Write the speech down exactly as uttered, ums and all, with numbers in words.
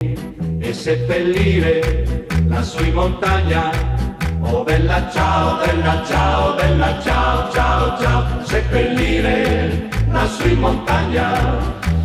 e seppellire lassù in montagna. Oh bella ciao, bella ciao, bella ciao, ciao, ciao, seppellire lassù in montagna.